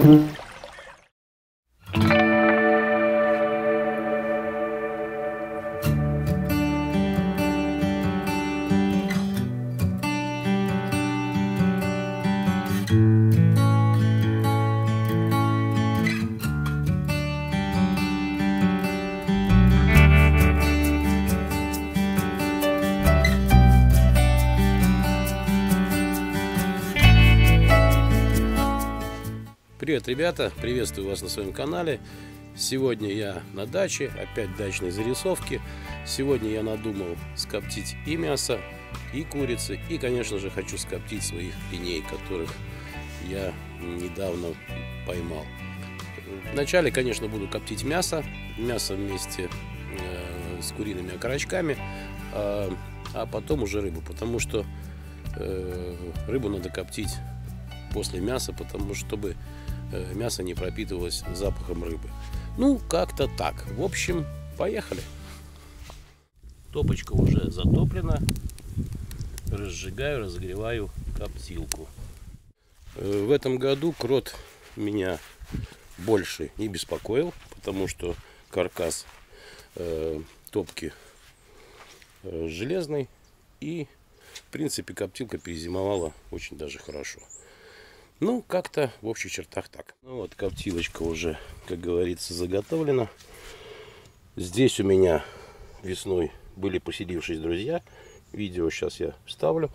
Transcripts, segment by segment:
Привет, ребята! Приветствую вас на своем канале. Сегодня я на даче, опять дачные зарисовки. Сегодня я надумал скоптить и мясо, и курицы, и, конечно же, хочу скоптить своих пеней, которых я недавно поймал. Вначале, конечно, буду коптить мясо вместе с куриными окорочками, а потом уже рыбу, потому что рыбу надо коптить после мяса, потому что чтобы мясо не пропитывалось запахом рыбы. Ну, как-то так. В общем, поехали. Топочка уже затоплена. Разжигаю, разогреваю коптилку. В этом году крот меня больше не беспокоил, потому что каркас топки железный, и в принципе коптилка перезимовала очень даже хорошо. Ну, как-то в общих чертах так. Ну вот, коптилочка уже, как говорится, заготовлена. Здесь у меня весной были поселившись друзья. Видео сейчас я вставлю.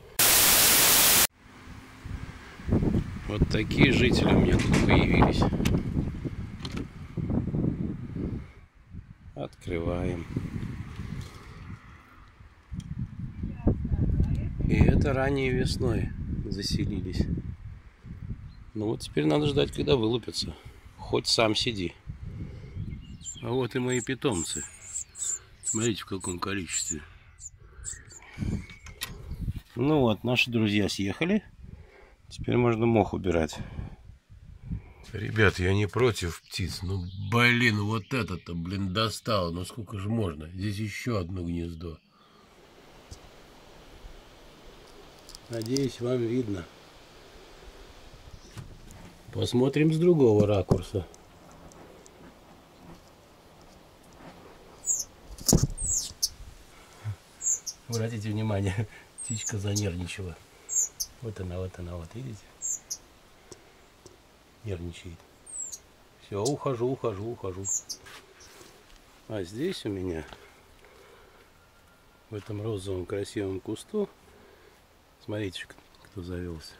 Вот такие жители у меня тут появились. Открываем. И это ранней весной заселились. Ну вот теперь надо ждать, когда вылупятся. Хоть сам сиди. А вот и мои питомцы. Смотрите, в каком количестве. Ну вот, наши друзья съехали. Теперь можно мох убирать. Ребят, я не против птиц. Ну, блин, вот это-то, блин, достало. Ну, сколько же можно? Здесь еще одно гнездо. Надеюсь, вам видно. Посмотрим с другого ракурса. Обратите внимание, птичка занервничала. Вот она, вот видите? Нервничает. Все, ухожу. А здесь у меня, в этом розовом красивом кусту, смотрите, кто завелся.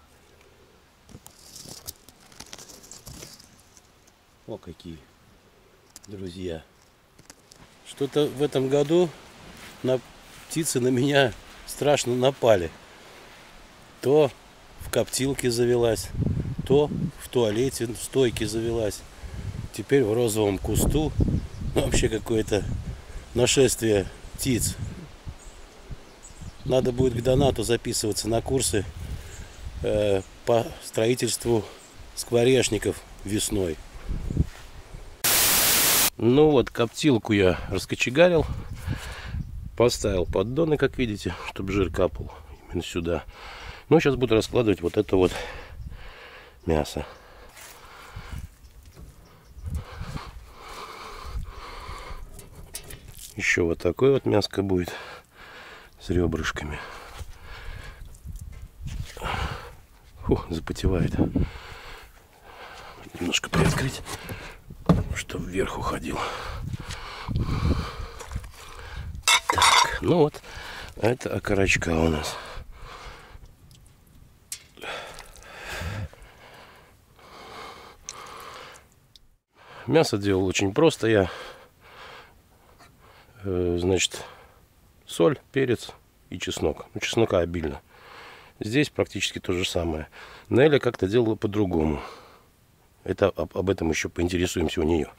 О, какие друзья. Что-то в этом году птицы на меня страшно напали. То в коптилке завелась, то в туалете, в стойке завелась. Теперь в розовом кусту. Вообще какое-то нашествие птиц. Надо будет к донату записываться на курсы по строительству скворечников весной. Ну вот, коптилку я раскочегарил, поставил поддоны, как видите, чтобы жир капал именно сюда. Ну, сейчас буду раскладывать вот это вот мясо. Еще вот такое вот мяско будет с ребрышками. Фу, запотевает. Немножко приоткрыть, чтобы вверх уходил. Так, ну вот, это окорочка у нас. Мясо делал очень просто. Я, значит, соль, перец и чеснок. Ну, чеснока обильно. Здесь практически то же самое. Неля как-то делала по-другому. Это об этом еще поинтересуемся у нее.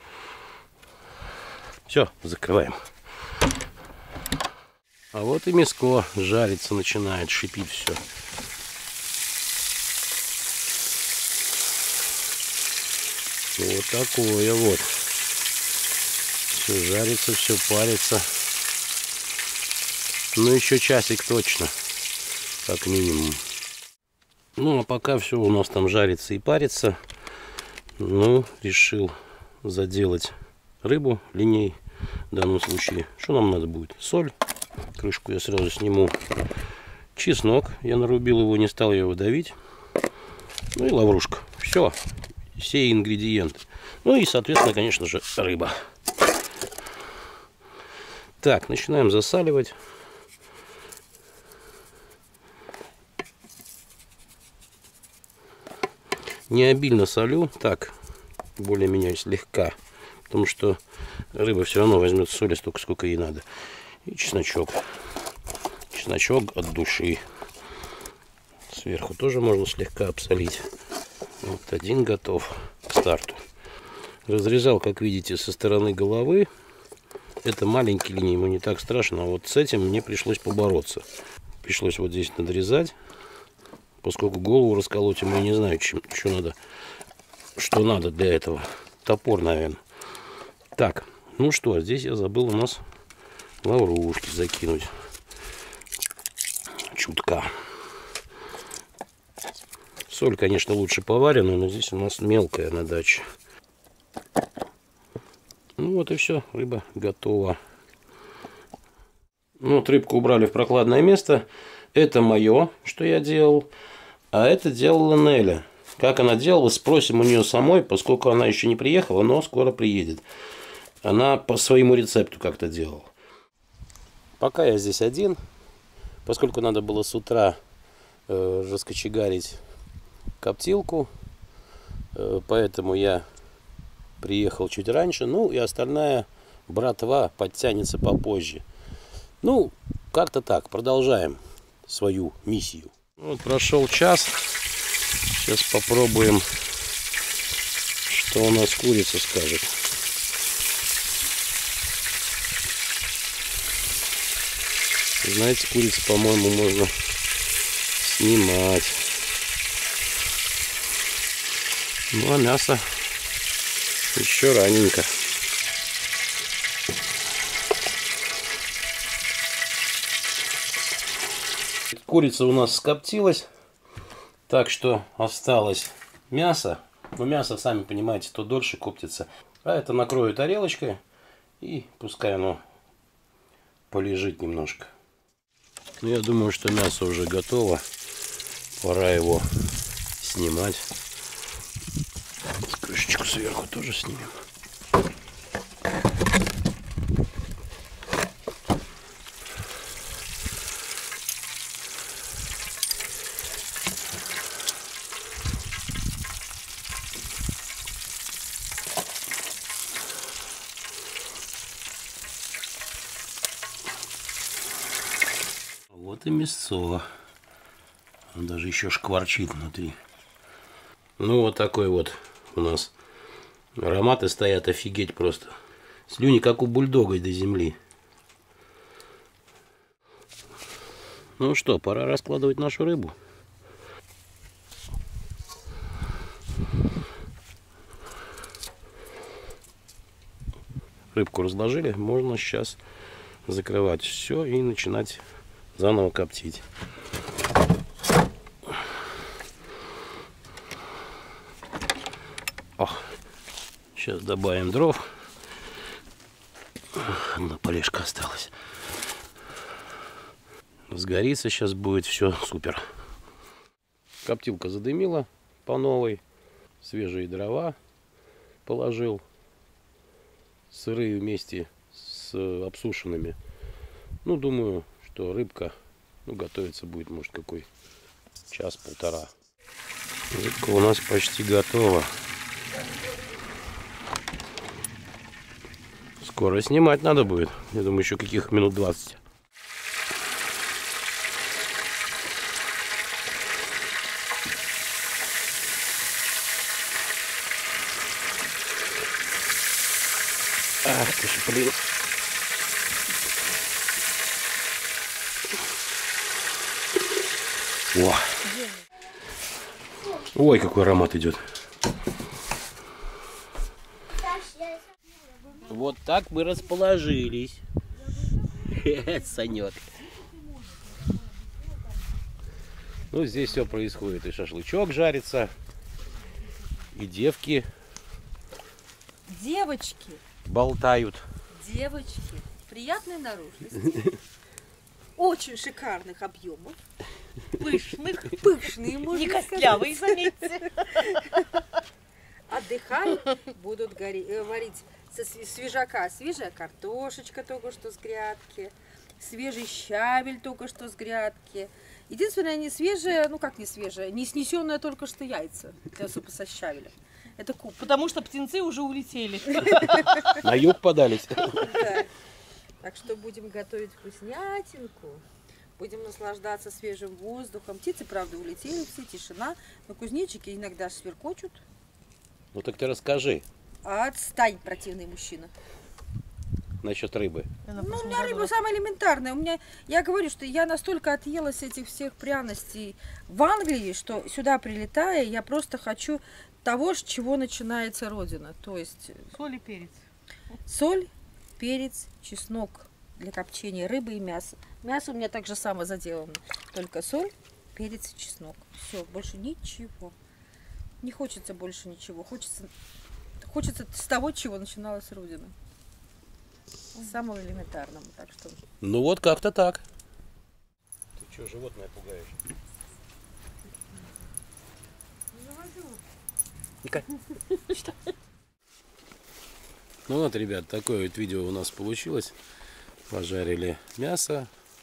Все, закрываем. А вот и мяско жариться начинает, шипит все. Вот такое вот. Все жарится, все парится. Ну, еще часик точно, как минимум. Ну, а пока все у нас там жарится и парится, Ну, решил заделать рыбу линей. В данном случае, что нам надо будет? Соль. Крышку я сразу сниму. Чеснок. Я нарубил его, не стал его давить. Ну и лаврушка. Все. Все ингредиенты. Ну и, соответственно, конечно же, рыба. Так, начинаем засаливать. Не обильно солю. Так, более-менее слегка. Потому что рыба все равно возьмет соли столько, сколько ей надо. И чесночок. Чесночок от души. Сверху тоже можно слегка обсолить. Вот один готов к старту. Разрезал, как видите, со стороны головы. Это маленький линий, ему не так страшно. А вот с этим мне пришлось побороться. Пришлось вот здесь надрезать. Поскольку голову расколоть ему, я не знаю, что надо, что надо для этого. Топор, наверное. Так, ну что, здесь я забыл у нас лаврушки закинуть. Чутка. Соль, конечно, лучше поваренную, но здесь у нас мелкая на даче. Ну вот и все, рыба готова. Ну вот рыбку убрали в прохладное место. Это мое, что я делал. А это делала Неля. Как она делала, спросим у нее самой, поскольку она еще не приехала, но скоро приедет. Она по своему рецепту как-то делала. Пока я здесь один, поскольку надо было с утра раскочегарить коптилку, поэтому я приехал чуть раньше. Ну и остальная братва подтянется попозже. Ну, как-то так, продолжаем свою миссию. Вот прошел час. Сейчас попробуем, что у нас курица скажет. Знаете, курицу, по-моему, можно снимать. Ну, а мясо еще раненько. Курица у нас скоптилась, так что осталось мясо. Но мясо, сами понимаете, то дольше коптится. А это накрою тарелочкой и пускай оно полежит немножко. Ну, я думаю, что мясо уже готово. Пора его снимать. Крышечку сверху тоже снимем. Вот и мясо. Он даже еще шкварчит внутри. Ну, вот такой вот у нас ароматы стоят, офигеть просто. Слюни, как у бульдога до земли. Ну что, пора раскладывать нашу рыбу. Рыбку разложили, можно сейчас закрывать все и начинать заново коптить. Сейчас добавим дров. Одна полежка осталась. Сгорится, сейчас будет все супер. Коптилка задымила по новой. Свежие дрова положил. Сырые вместе с обсушенными. Ну, думаю, что рыбка готовиться будет, может, какой час-полтора. Рыбка у нас почти готова. Скоро снимать надо будет. Я думаю, еще каких минут 20. Ах ты ж, блин. О. Ой, какой аромат идет. Вот так мы расположились. Санек. Ну, здесь все происходит. И шашлычок жарится, и девки Девочки, болтают. девочки, приятной наружности, очень шикарных объемов, пышные, можно Не сказать. костлявые, заметьте. Отдыхают, будут варить со свежака. Свежая картошечка только что с грядки, свежий щавель только что с грядки. Единственное, не свежее, ну как не свежее, не снесенное только что яйца для супа со щавелем. Это куп. Потому что птенцы уже улетели. На юг подались. Да. Так что будем готовить вкуснятинку. Будем наслаждаться свежим воздухом. Птицы, правда, улетели, все, тишина. Но кузнечики иногда сверкочут. Ну так ты расскажи Отстань, противный мужчина. насчет рыбы. Ну, у меня рыба самая элементарная. Я говорю, что я настолько отъелась этих всех пряностей в Англии, что сюда прилетая, я просто хочу того, с чего начинается родина. То есть Соль и перец. соль, перец, чеснок для копчения рыбы и мяса. Мясо у меня так же само заделано. Только соль, перец и чеснок. Все, больше ничего. Не хочется больше ничего. Хочется с того, чего начиналась родина. Самого элементарного. Так что Ну вот как-то так. Ты что, животное пугаешь? Ну вот, ребят, такое вот видео у нас получилось. Пожарили мясо.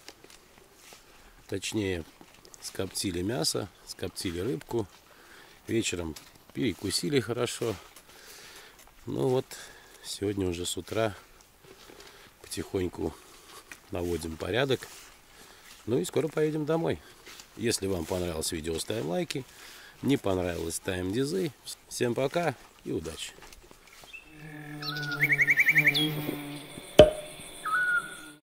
Точнее, скоптили мясо, скоптили рыбку. Вечером перекусили хорошо. Ну вот, сегодня уже с утра потихоньку наводим порядок. Ну и скоро поедем домой. Если вам понравилось видео, ставим лайки. Не понравилось, ставим дизы. Всем пока и удачи!